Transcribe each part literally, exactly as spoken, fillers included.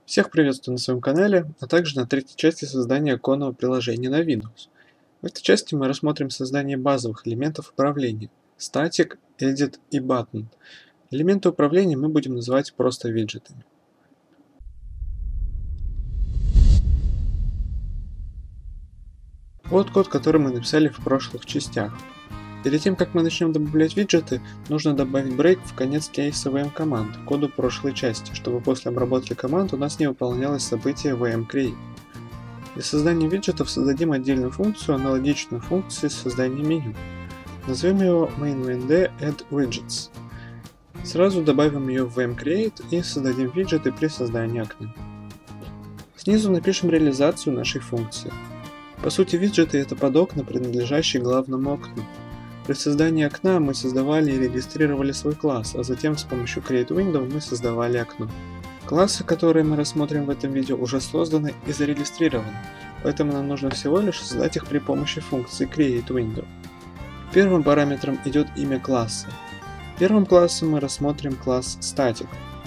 Всех приветствую на своем канале, а также на третьей части создания оконного приложения на Windows. В этой части мы рассмотрим создание базовых элементов управления – Static, Edit и Button. Элементы управления мы будем называть просто виджетами. Вот код, который мы написали в прошлых частях. Перед тем, как мы начнем добавлять виджеты, нужно добавить брейк в конец кейса ви эм команд к коду прошлой части, чтобы после обработки команд у нас не выполнялось событие ви эм create. Для создания виджетов создадим отдельную функцию, аналогичную функции создания меню. Назовем его main.vnd add widgets. Сразу добавим ее в ви эм create и создадим виджеты при создании окна. Снизу напишем реализацию нашей функции. По сути, виджеты — это подокна, принадлежащие главному окну. При создании окна мы создавали и регистрировали свой класс, а затем с помощью create_window мы создавали окно. Классы, которые мы рассмотрим в этом видео, уже созданы и зарегистрированы, поэтому нам нужно всего лишь создать их при помощи функции create_window. Первым параметром идет имя класса. Первым классом мы рассмотрим класс static.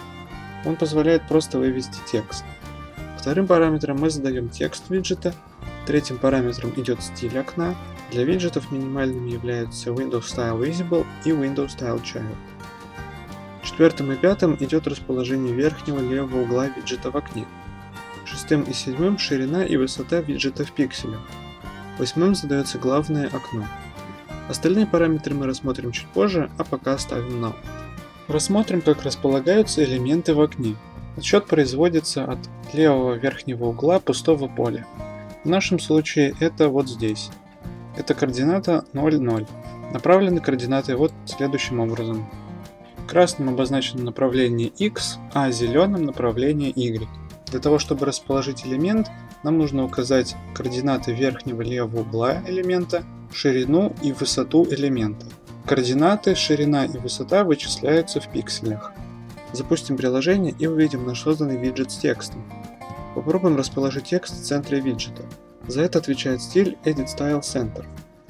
Он позволяет просто вывести текст. Вторым параметром мы задаем текст виджета. Третьим параметром идет стиль окна. Для виджетов минимальными являются Windows Style Visible и Windows Style Child. Четвертым и пятым идет расположение верхнего левого угла виджета в окне. Шестым и седьмым ширина и высота виджета в пикселях. Восьмым задается главное окно. Остальные параметры мы рассмотрим чуть позже, а пока оставим на. Рассмотрим, как располагаются элементы в окне. Отсчет производится от левого верхнего угла пустого поля. В нашем случае это вот здесь. Это координата ноль, ноль. Направлены координаты вот следующим образом. Красным обозначено направление x, а зеленым направление y. Для того, чтобы расположить элемент, нам нужно указать координаты верхнего левого угла элемента, ширину и высоту элемента. Координаты, ширина и высота вычисляются в пикселях. Запустим приложение и увидим наш созданный виджет с текстом. Попробуем расположить текст в центре виджета. За это отвечает стиль Edit Style Center.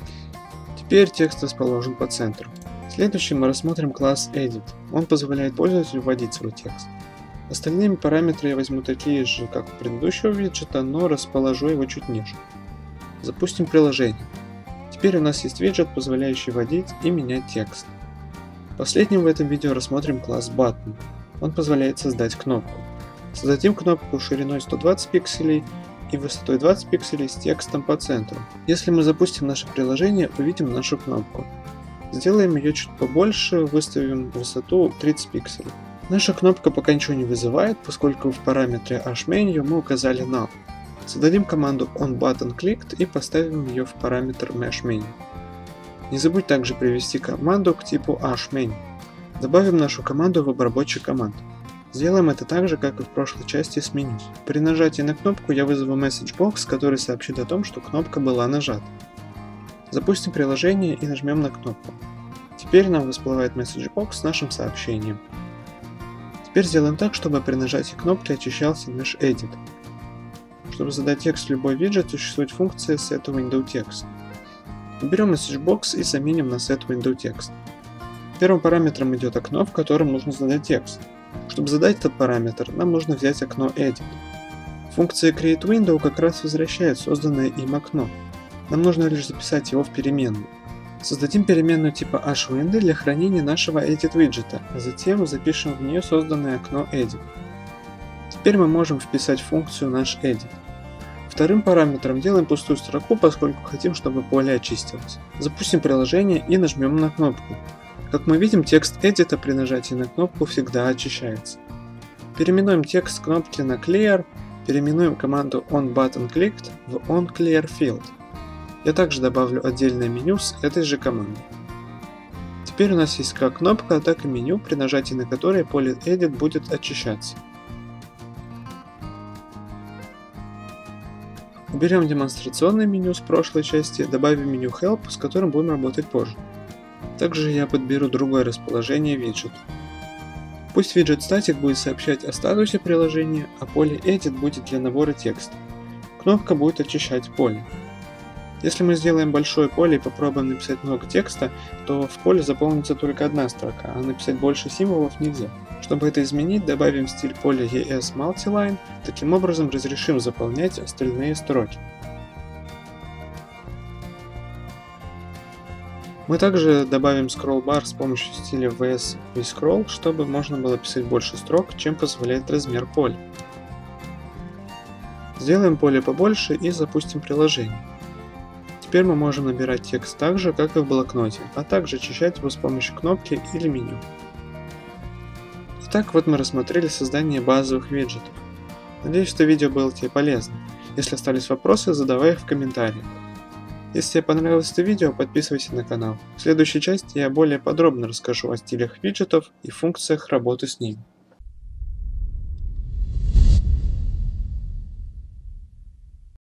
Теперь текст расположен по центру. Следующим мы рассмотрим класс Edit. Он позволяет пользователю вводить свой текст. Остальные параметры я возьму такие же, как у предыдущего виджета, но расположу его чуть ниже. Запустим приложение. Теперь у нас есть виджет, позволяющий вводить и менять текст. Последним в этом видео рассмотрим класс Button. Он позволяет создать кнопку. Создадим кнопку шириной сто двадцать пикселей и высотой двадцать пикселей с текстом по центру. Если мы запустим наше приложение, увидим нашу кнопку. Сделаем ее чуть побольше, выставим высоту тридцать пикселей. Наша кнопка пока ничего не вызывает, поскольку в параметре hashMenu мы указали null. Создадим команду onButtonClicked и поставим ее в параметр meshMenu. Не забудь также привести команду к типу hashMenu. Добавим нашу команду в обработчик команд. Сделаем это так же, как и в прошлой части с меню. При нажатии на кнопку я вызову MessageBox, который сообщит о том, что кнопка была нажата. Запустим приложение и нажмем на кнопку. Теперь нам всплывает MessageBox с нашим сообщением. Теперь сделаем так, чтобы при нажатии кнопки очищался наш Edit. Чтобы задать текст в любой виджет, существует функция setWindowText. Уберем MessageBox и заменим на setWindowText. Первым параметром идет окно, в котором нужно задать текст. Чтобы задать этот параметр, нам нужно взять окно Edit. Функция create_window как раз возвращает созданное им окно. Нам нужно лишь записать его в переменную. Создадим переменную типа hWindow для хранения нашего Edit виджета, а затем запишем в нее созданное окно Edit. Теперь мы можем вписать функцию наш Edit. Вторым параметром делаем пустую строку, поскольку хотим, чтобы поле очистилось. Запустим приложение и нажмем на кнопку. Как мы видим, текст Edit при нажатии на кнопку всегда очищается. Переименуем текст кнопки на Clear, переименуем команду onButtonClicked в onClearField. Я также добавлю отдельное меню с этой же командой. Теперь у нас есть как кнопка, так и меню, при нажатии на которое поле Edit будет очищаться. Уберем демонстрационное меню с прошлой части, добавим меню Help, с которым будем работать позже. Также я подберу другое расположение виджета. Пусть виджет Static будет сообщать о статусе приложения, а поле Edit будет для набора текста. Кнопка будет очищать поле. Если мы сделаем большое поле и попробуем написать много текста, то в поле заполнится только одна строка, а написать больше символов нельзя. Чтобы это изменить, добавим стиль поля и эс Multiline, таким образом разрешим заполнять остальные строки. Мы также добавим скролл-бар с помощью стиля ви эс vScroll, чтобы можно было писать больше строк, чем позволяет размер поля. Сделаем поле побольше и запустим приложение. Теперь мы можем набирать текст так же, как и в блокноте, а также очищать его с помощью кнопки или меню. Итак, вот мы рассмотрели создание базовых виджетов. Надеюсь, что видео было тебе полезно. Если остались вопросы, задавай их в комментариях. Если тебе понравилось это видео, подписывайся на канал. В следующей части я более подробно расскажу о стилях виджетов и функциях работы с ними.